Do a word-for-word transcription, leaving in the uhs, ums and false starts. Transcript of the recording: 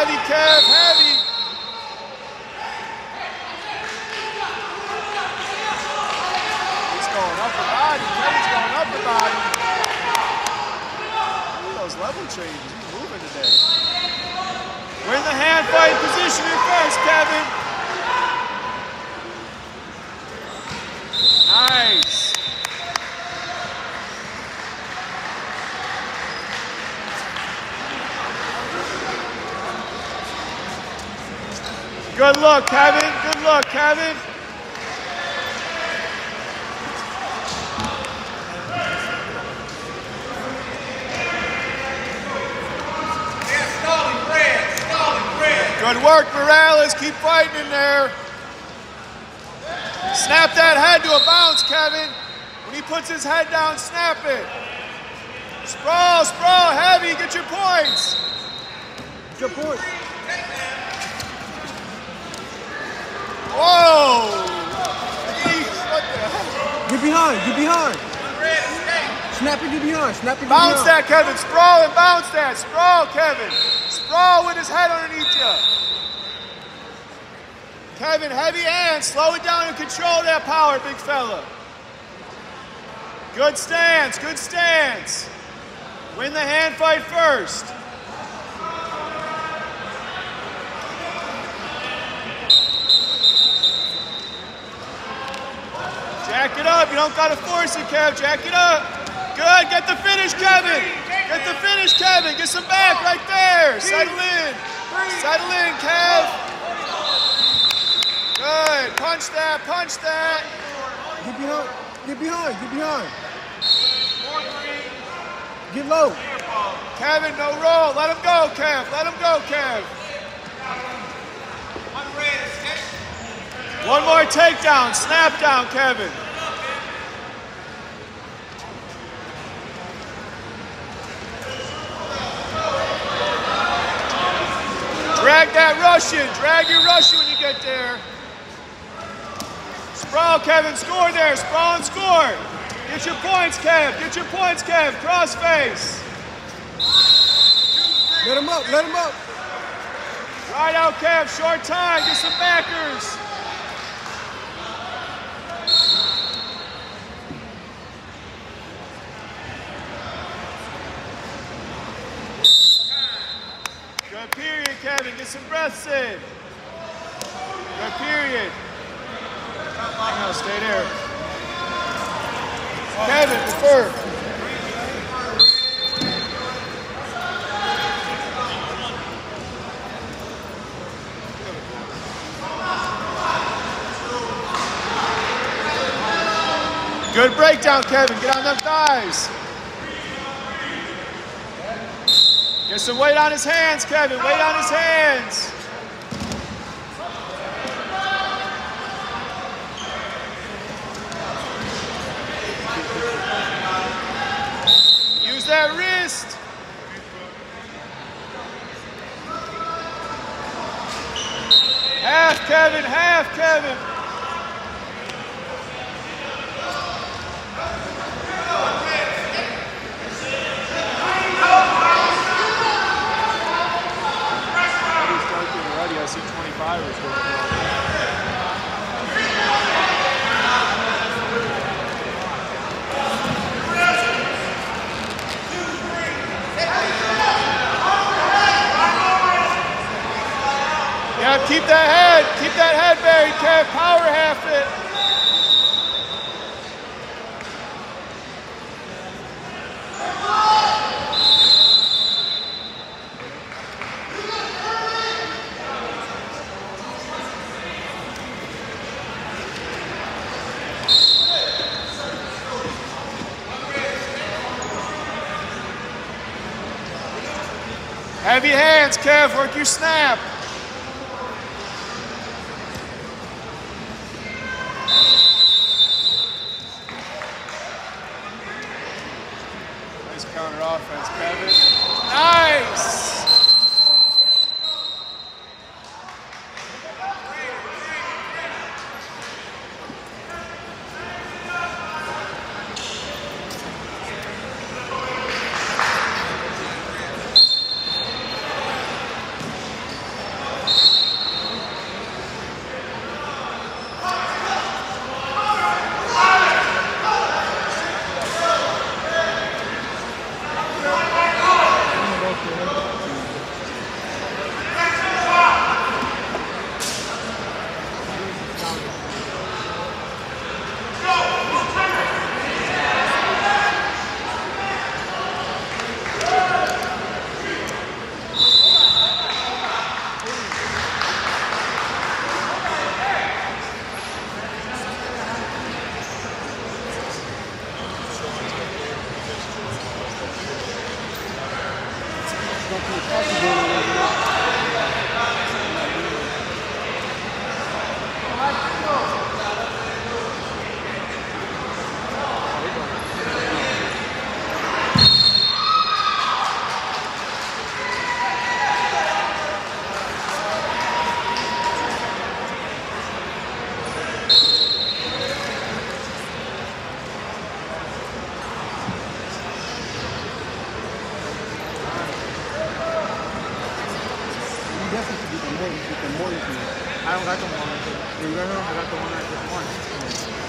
Heavy, Kev, heavy. He's going upper body. Kevin's going upper body. Look at those level changes. He's moving today. We're in the hand fight position in first, Kevin. Nice. Good look, Kevin. Good look, Kevin. Good work, Morales. Keep fighting in there. Snap that head to a bounce, Kevin. When he puts his head down, snap it. Sprawl, sprawl, heavy. Get your points. Get your points. Whoa! Jeez, what the hell? Get behind, get behind. Snap it, get behind, snap it, get Bounce behind. that, Kevin. Sprawl and bounce that. Sprawl, Kevin. Sprawl with his head underneath you. Kevin, heavy hands. Slow it down and control that power, big fella. Good stance, good stance. Win the hand fight first. Jack it up. You don't got to force it, Kev. Jack it up. Good. Get the finish, Kevin. Get the finish, Kevin. Get some back right there. Settle in. Settle in, Kev. Good. Punch that. Punch that. Get behind. Get behind. Get behind. Get low. Kevin, no roll. Let him go, Kev. Let him go, Kev. One more takedown. Snap down, Kevin. Drag that Russian. Drag your Russian when you get there. Sprawl, Kevin. Score there. Sprawl and score. Get your points, Kev. Get your points, Kev. Cross face. Let him up. Let him up. Right out, Kev. Short time. Get some backers. Good period, Kevin. Get some breaths in. Good period. Hang on, stay there. Kevin, defer. Good breakdown, Kevin. Get on them thighs. Get some weight on his hands, Kevin. Weight on his hands. Use that wrist. Half, Kevin. Half, Kevin. I see twenty-five or so. Yeah, keep that head. Keep that head buried, Kev. Power half it. Heavy hands, Kev. Work your snap. Nice counter offense, Kevin. Nice. definitely should get the more, get the more you can. I don't got the one. You got him? I got the one I just won.